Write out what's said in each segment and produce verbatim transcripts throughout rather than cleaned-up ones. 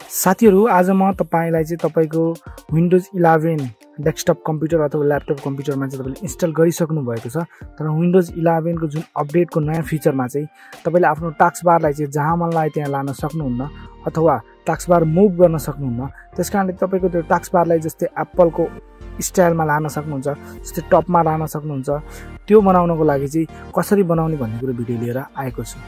साथीहरु आज म तपाईलाई चाहिँ तपाईको विन्डोज इलेभेन डेस्कटप कम्प्युटर अथवा ल्यापटप कम्प्युटरमा चाहिँ तपाईले इन्स्टल गरिसक्नु भएको छ तर विन्डोज इलेभेन को जुन अपडेटको नयाँ फिचरमा चाहिँ तपाईले आफ्नो टास्क बारलाई चाहिँ जहाँ मन लागे त्यहाँ लान सक्नुहुन्न अथवा टास्क बार मुभ गर्न सक्नुहुन्न। त्यसकारणले तपाईको त्यो टास्क बारलाई जस्तै एप्पलको स्टाइलमा लान सक्नुहुन्छ, जस्तै टपमा लान सक्नुहुन्छ। त्यो बनाउनको लागि चाहिँ कसरी बनाउने भन्ने कुरा भिडियो लिएर आएको छु।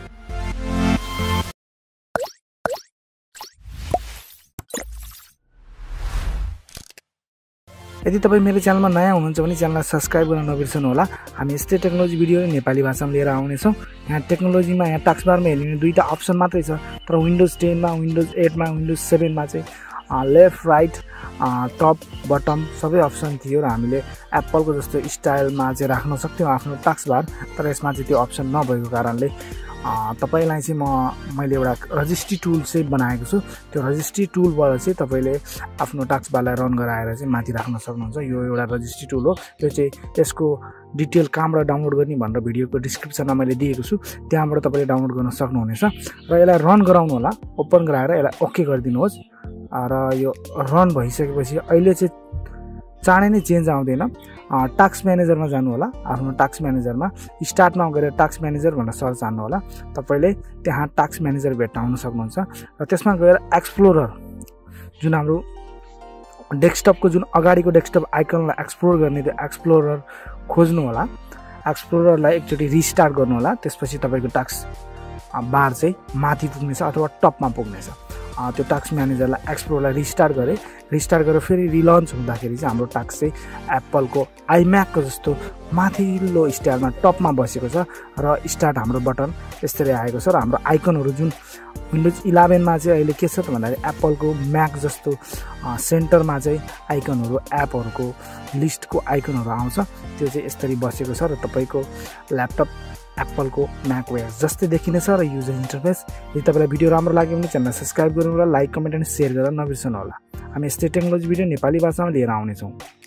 यदि तपाई मेरो च्यानलमा नयाँ हुनुहुन्छ भने च्यानललाई सब्स्क्राइब गर्न नबिर्सनु होला। हामी यस्तै टेक्नोलोजी भिडियो नेपाली भाषामा लिएर आउने छौं। यहाँ टेक्नोलोजीमा यहाँ टास्क बारमा हेर्ने दुईटा अप्सन मात्रै छ, तर विन्डोज टेन मा, विन्डोज एट मा, विन्डोज सेभेन मा चाहिँ लेफ्ट राइट टप बटम सबै अप्सन थियो र हामीले एप्पलको जस्तो स्टाइलमा चाहिँ राख्न सक्थ्यौं आफ्नो टास्क बार। तर यसमा चाहिँ त्यो अप्सन नभएको कारणले तपाईलाई चाहिँ म मैले एउटा रजिस्ट्री टुल चाहिँ बनाएको छु। त्यो रजिस्ट्री टुलबाट चाहिँ तपाईले आफ्नो टास्क बारलाई रन गराएर चाहिँ माथि राख्न सक्नुहुन्छ। यो एउटा रजिस्ट्री टुल हो। त्यो चाहिँ यसको डिटेल कहाँबाट डाउनलोड गर्ने भनेर भिडियोको डिस्क्रिप्सनमा मैले दिएको छु, त्यहाँबाट तपाईले डाउनलोड गर्न सक्नुहुनेछ। र यसलाई रन गराउनु होला, ओपन गराएर यसलाई ओके गरिदिनुहोस्। र यो रन भइसकेपछि अहिले चाहिँ चाँडै नै चेन्ज आउँदैन। टास्क म्यानेजरमा जानु होला, आफ्नो टास्क म्यानेजरमा स्टार्टमा गएर टास्क म्यानेजर भनेर सर्च हान्नु होला। तपाईले त्यहाँ टास्क म्यानेजर भेट्टाउन सक्नुहुन्छ। र त्यसमा गएर एक्सप्लोरर जुन हाम्रो डेस्कटपको जुन अगाडिको डेस्कटप आइकनलाई एक्सप्लोर गर्ने त्यो एक्सप्लोरर खोज्नु होला। एक्सप्लोररलाई एकचोटि रिस्टार्ट गर्नु होला। त्यसपछि तपाईको टास्क बार चाहिँ माथि पुग्नेछ अथवा टपमा पुग्नेछ। त्यो टास्क म्यानेजरलाई एक्सप्लोररलाई रिस्टार्ट गरे रिस्टार्ट गरेर फेरि रिलन्च हुँदाखेरि चाहिँ हाम्रो टास्क चाहिँ एप्पलको आइम्याकको जस्तो माथिल्लो स्टाइलमा टपमा बसेको छ र स्टार्ट हाम्रो बटन यसरी आएको छ। र हाम्रो आइकनहरू जुन विन्डोज इलेभेन मा चाहिँ अहिले के छ त भन्दाखेरि एप्पलको म्याक जस्तो सेन्टरमा चाहिँ आइकनहरू एपहरूको लिस्टको आइकनहरू आउँछ। त्यो चाहिँ यसरी बसेको छ र तपाईको ल्यापटप एप्पलको म्याकओएस जस्तै देखिनेछ र युजर इन्टरफेस। यदि तपाईलाई भिडियो राम्रो लाग्यो भने च्यानललाई सब्स्क्राइब गर्नु होला, लाइक कमेन्ट अनि शेयर गर्न नबिर्सनु होला। हामी यस्तै टेक्नोलोजी भिडियो नेपाली भाषामा लिएर आउने छौं।